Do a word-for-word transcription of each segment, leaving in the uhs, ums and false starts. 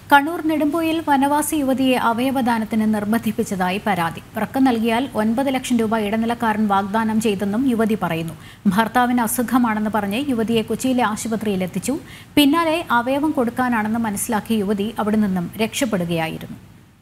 കണ്ണൂർ നെടുമ്പോയിൽ വനവാസി യുവതിയെ അവയവദാനത്തിന് നിർബന്ധിപ്പിച്ചതായി പരാതി. വൃക്ക നൽകിയാൽ ഒൻപത് ലക്ഷം രൂപ ഇടനിലക്കാരൻ വാഗ്ദാനം ചെയ്തെന്നും യുവതി പറയുന്നു. ഭർത്താവിന് അസുഖമാണെന്ന് പറഞ്ഞ് യുവതിയെ കൊച്ചിയിലെ ആശുപത്രിയിൽ എത്തിച്ചു. പിന്നാലെ അവയവം കൊടുക്കാനാണെന്ന് മനസ്സിലാക്കിയ യുവതി അവിടെ നിന്നും രക്ഷപ്പെടുകയായിരുന്നു.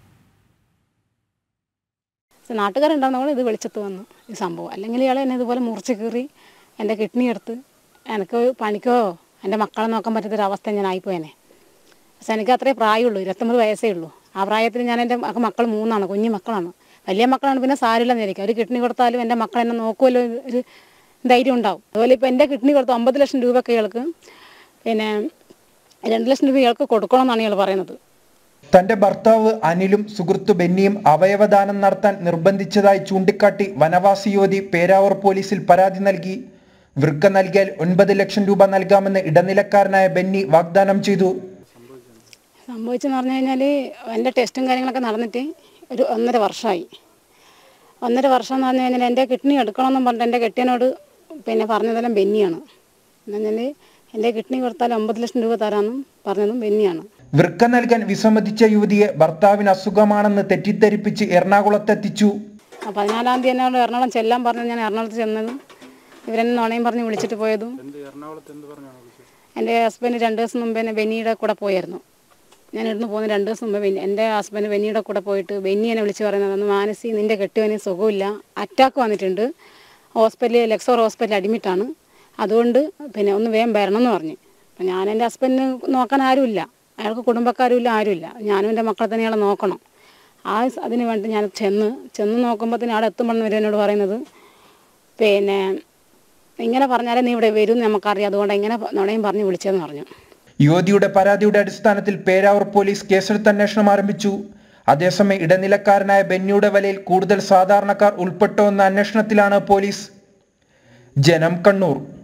നാട്ടുകാരുണ്ടാകുന്ന ഇത് വെളിച്ചത്ത് വന്നു ഈ സംഭവം. അല്ലെങ്കിൽ ഇയാൾ എന്നെ ഇതുപോലെ മുറിച്ച് കീറി എൻ്റെ കിഡ്നി എടുത്ത് എനിക്ക് പണിക്കോ എൻ്റെ മക്കളെ നോക്കാൻ പറ്റാത്തൊരവസ്ഥ ഞാൻ ആയിപ്പോയനെ. പക്ഷെ എനിക്ക് അത്രേ പ്രായമുള്ളൂ, ഇരുപത്തൊമ്പത് വയസ്സേ ഉള്ളൂ. ആ പ്രായത്തിൽ ഞാൻ എൻ്റെ മക്കൾ മൂന്നാണ്, കുഞ്ഞു മക്കളാണ്. വലിയ മക്കളാണ് പിന്നെ സാരില്ലെന്നിരിക്കും. ഒരു കിഡ്നി കൊടുത്താലും എൻ്റെ മക്കൾ എന്നെ നോക്കുമല്ലോ ഒരു ധൈര്യം ഉണ്ടാവും. അതുപോലെ ഇപ്പോൾ എൻ്റെ കിഡ്നി കൊടുത്ത ഒമ്പത് ലക്ഷം രൂപയൊക്കെ ഇയാൾക്ക് പിന്നെ രണ്ട് ലക്ഷം രൂപ ഇയാൾക്ക് കൊടുക്കണമെന്നാണ് ഇയാൾ പറയുന്നത്. തന്റെ ഭർത്താവ് അനിലും സുഹൃത്തു ബെന്നിയും അവയവദാനം നടത്താൻ നിർബന്ധിച്ചതായി ചൂണ്ടിക്കാട്ടി വനവാസി യുവതി പേരാവൂർ പോലീസിൽ പരാതി നൽകി. വൃക്ക നൽകിയാൽ ഒൻപത് ലക്ഷം രൂപ നൽകാമെന്ന് ഇടനിലക്കാരനായ ബെന്നി വാഗ്ദാനം ചെയ്തു. സംഭവിച്ചെന്ന് പറഞ്ഞു കഴിഞ്ഞാൽ എൻ്റെ ടെസ്റ്റും കാര്യങ്ങളൊക്കെ നടന്നിട്ട് ഒരു ഒന്നര വർഷമായി. ഒന്നര വർഷം എന്ന് പറഞ്ഞു കഴിഞ്ഞാൽ എൻ്റെ കിഡ്നി എടുക്കണമെന്നും പറഞ്ഞിട്ട് എൻ്റെ കെട്ടിയനോട് പിന്നെ പറഞ്ഞതെല്ലാം ബെന്നിയാണ്. എന്ന് പറഞ്ഞാൽ എൻ്റെ കിഡ്നി കൊടുത്താൽ ഒമ്പത് ലക്ഷം രൂപ തരാമെന്നും പറഞ്ഞതും ബെന്നിയാണ്. വൃക്ക നൽകാൻ വിസമ്മതിച്ച യുവതിയെ ഭർത്താവിന് അസുഖമാണെന്ന് തെറ്റിദ്ധരിപ്പിച്ച് എറണാകുളത്തെത്തിച്ചു. പതിനാലാം തീയതി എന്നോട് എറണാകുളം ചെല്ലാൻ പറഞ്ഞു. ഞാൻ എറണാകുളത്ത് ചെന്നതും ഇവരെന്നെ നുണയും പറഞ്ഞ് വിളിച്ചിട്ട് പോയതും. എൻ്റെ ഹസ്ബൻഡ് രണ്ട് ദിവസം മുമ്പ് തന്നെ ബെന്നിയുടെ കൂടെ പോയായിരുന്നു. ഞാൻ ഇവിടുന്ന് പോകുന്ന രണ്ട് ദിവസം മുമ്പ് ബെന്നി എൻ്റെ ഹസ്ബൻഡ് ബെന്നിയുടെ കൂടെ പോയിട്ട് ബെന്നി എന്നെ വിളിച്ച് പറയുന്നത്, മാനസി നിൻ്റെ കെട്ടിയവന് സുഖമില്ല, അറ്റാക്ക് വന്നിട്ടുണ്ട്, ഹോസ്പിറ്റലിൽ ലെക്സോർ ഹോസ്പിറ്റലിൽ അഡ്മിറ്റാണ്, അതുകൊണ്ട് പിന്നെ ഒന്ന് വേഗം വരണം എന്ന് പറഞ്ഞു. അപ്പം ഞാൻ എൻ്റെ ഹസ്ബൻഡിന് നോക്കാൻ ആരുമില്ല, അയാൾക്ക് കുടുംബക്കാരുമില്ല, ആരുമില്ല. ഞാനും എൻ്റെ മക്കളെ തന്നെ അയാളെ നോക്കണം. ആ അതിന് വേണ്ടി ഞാൻ ചെന്ന് ചെന്ന് നോക്കുമ്പോഴത്തേന് അവിടെ എത്തുമ്പോഴെന്ന് വരെ എന്നോട് പറയുന്നത് പിന്നെ ഇങ്ങനെ പറഞ്ഞാലേ നീ ഇവിടെ വരും നമുക്കറിയാം, അതുകൊണ്ട് ഇങ്ങനെ നുണയും പറഞ്ഞ് വിളിച്ചതെന്ന് പറഞ്ഞു. യുവതിയുടെ പരാതിയുടെ അടിസ്ഥാനത്തിൽ പേരാവൂർ പോലീസ് കേസെടുത്ത് അന്വേഷണം ആരംഭിച്ചു. അതേസമയം ഇടനിലക്കാരനായ ബെന്നിയുടെ വലയിൽ കൂടുതൽ സാധാരണക്കാർ ഉൾപ്പെട്ടോ എന്ന അന്വേഷണത്തിലാണ് പോലീസ്. ജനം, കണ്ണൂർ.